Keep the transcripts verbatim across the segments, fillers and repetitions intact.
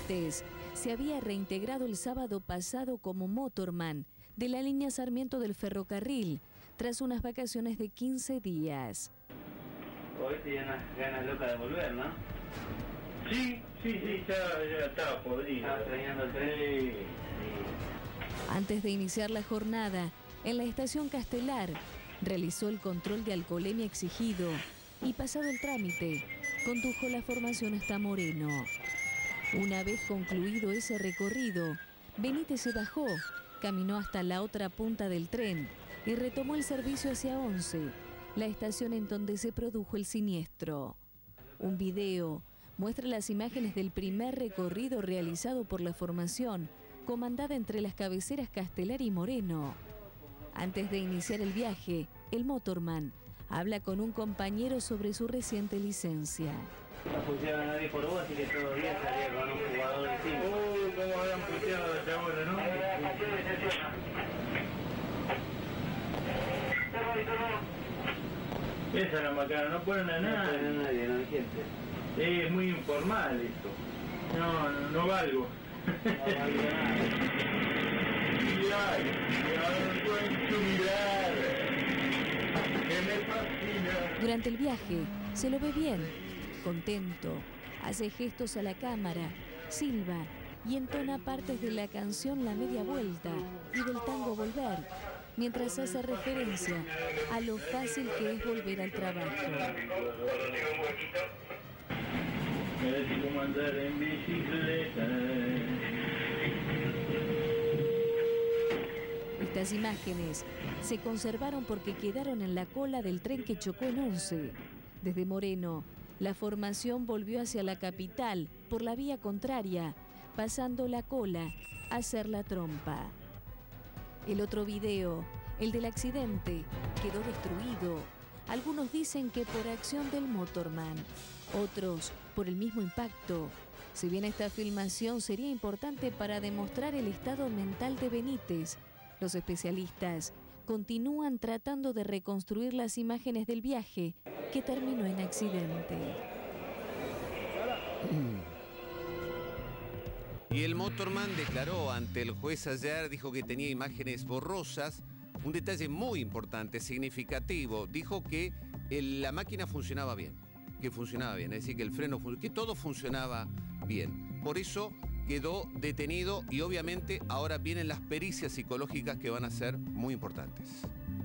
Benítez se había reintegrado el sábado pasado como motorman de la línea Sarmiento del ferrocarril, tras unas vacaciones de quince días. Hoy tiene unas ganas locas de volver, ¿no? Sí, sí, sí, ya, ya estaba podrido. Estaba extrañando el tren. Sí, sí. Antes de iniciar la jornada, en la estación Castelar, realizó el control de alcoholemia exigido y, pasado el trámite, condujo la formación hasta Moreno. Una vez concluido ese recorrido, Benítez se bajó, caminó hasta la otra punta del tren y retomó el servicio hacia Once, la estación en donde se produjo el siniestro. Un video muestra las imágenes del primer recorrido realizado por la formación, comandada entre las cabeceras Castelar y Moreno. Antes de iniciar el viaje, el motorman habla con un compañero sobre su reciente licencia. No funciona nadie por vos, así que todo bien, salía con un jugador de cinco. Uy, cómo habían puteado desde ahora, ¿no? Esa es la macana, no ponen a No nadie. ponen a nadie, no hay gente. Es muy informal esto. No, no, no valgo. No valgo nada. Mirar, mirar, cuento mirar. Que me fascina. Durante el viaje se lo ve bien, contento, hace gestos a la cámara, silba y entona partes de la canción La Media Vuelta y del tango Volver, mientras hace referencia a lo fácil que es volver al trabajo. Es como andar en bicicleta. Estas imágenes se conservaron porque quedaron en la cola del tren que chocó en Once. Desde Moreno, la formación volvió hacia la capital por la vía contraria, pasando la cola a hacer la trompa. El otro video, el del accidente, quedó destruido. Algunos dicen que por acción del motorman, otros por el mismo impacto. Si bien esta filmación sería importante para demostrar el estado mental de Benítez, los especialistas continúan tratando de reconstruir las imágenes del viaje que terminó en accidente. Y el motorman declaró ante el juez ayer, dijo que tenía imágenes borrosas. Un detalle muy importante, significativo, dijo que el, la máquina funcionaba bien, que funcionaba bien, es decir, que el freno, que todo funcionaba bien. Por eso quedó detenido y obviamente ahora vienen las pericias psicológicas que van a ser muy importantes.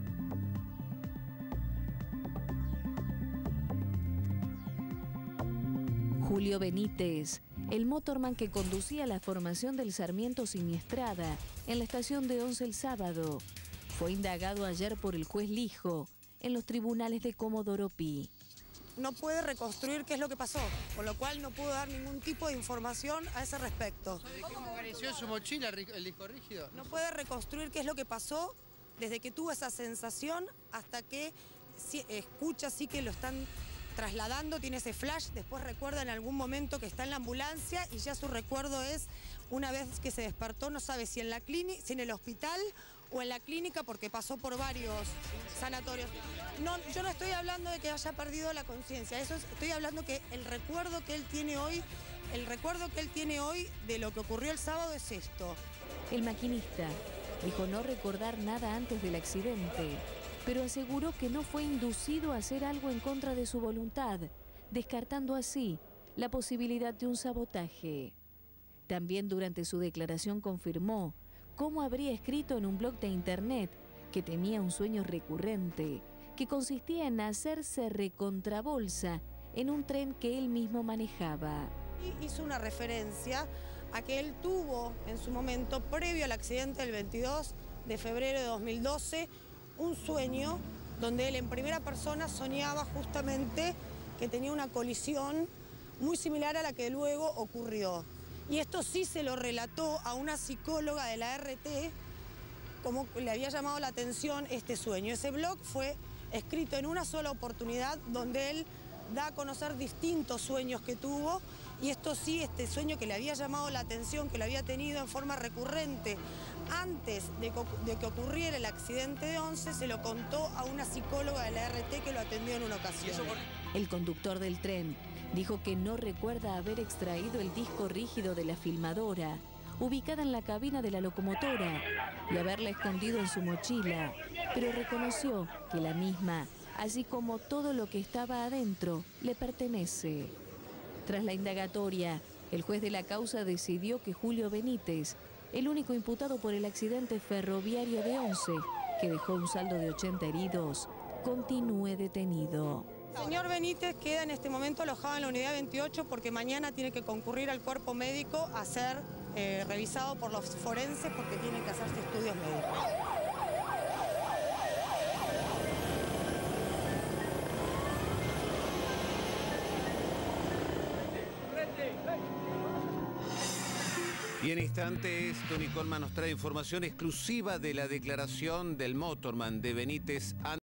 Julio Benítez, el motorman que conducía la formación del Sarmiento siniestrada en la estación de Once el sábado, fue indagado ayer por el juez Lijo en los tribunales de Comodoro Pi. No puede reconstruir qué es lo que pasó, con lo cual no pudo dar ningún tipo de información a ese respecto. ¿De cómo apareció en su mochila el disco rígido? No puede reconstruir qué es lo que pasó desde que tuvo esa sensación hasta que sí, escucha sí que lo están trasladando, tiene ese flash, después recuerda en algún momento que está en la ambulancia y ya su recuerdo es una vez que se despertó, no sabe si en la clínica, si en el hospital o en la clínica porque pasó por varios sanatorios. No, yo no estoy hablando de que haya perdido la conciencia, eso es, estoy hablando que el recuerdo que él tiene hoy, el recuerdo que él tiene hoy de lo que ocurrió el sábado es esto. El maquinista dijo no recordar nada antes del accidente, pero aseguró que no fue inducido a hacer algo en contra de su voluntad, descartando así la posibilidad de un sabotaje. También durante su declaración confirmó cómo habría escrito en un blog de internet que tenía un sueño recurrente, que consistía en hacerse recontrabolsa en un tren que él mismo manejaba. Y hizo una referencia a que él tuvo en su momento, previo al accidente del veintidós de febrero de dos mil doce, un sueño donde él en primera persona soñaba justamente que tenía una colisión muy similar a la que luego ocurrió. Y esto sí se lo relató a una psicóloga de la R T, como le había llamado la atención este sueño. Ese blog fue escrito en una sola oportunidad donde él da a conocer distintos sueños que tuvo y esto sí, este sueño que le había llamado la atención, que lo había tenido en forma recurrente antes de que, de que ocurriera el accidente de Once, se lo contó a una psicóloga de la R T que lo atendió en una ocasión. El conductor del tren Dijo que no recuerda haber extraído el disco rígido de la filmadora, ubicada en la cabina de la locomotora, y haberla escondido en su mochila, pero reconoció que la misma, así como todo lo que estaba adentro, le pertenece. Tras la indagatoria, el juez de la causa decidió que Julio Benítez, el único imputado por el accidente ferroviario de Once, que dejó un saldo de ochenta heridos, continúe detenido. El señor Benítez queda en este momento alojado en la unidad veintiocho porque mañana tiene que concurrir al cuerpo médico a ser eh, revisado por los forenses porque tienen que hacerse estudios médicos. Y en instantes, Tony Colman nos trae información exclusiva de la declaración del motorman de Benítez.